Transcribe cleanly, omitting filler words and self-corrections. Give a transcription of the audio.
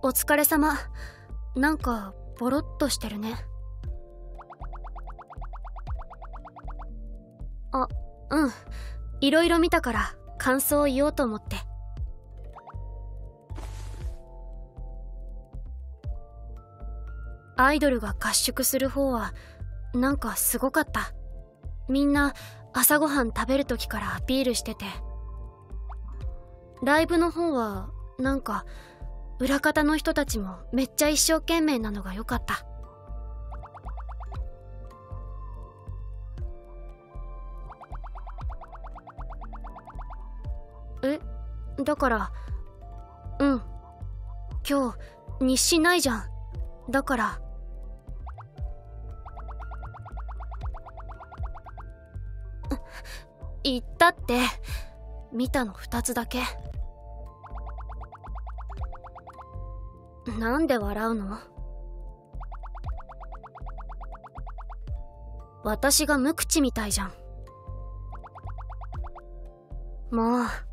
お疲れ様。なんかボロっとしてるね。あ、うん。いろいろ見たから感想を言おうと思って。アイドルが合宿する方はなんかすごかった。みんな朝ごはん食べる時からアピールしてて。ライブの方はなんか裏方の人たちもめっちゃ一生懸命なのが良かった。だから今日日誌ないじゃん。だから言ったって。見たの2つだけ。なんで笑うの？私が無口みたいじゃん。もう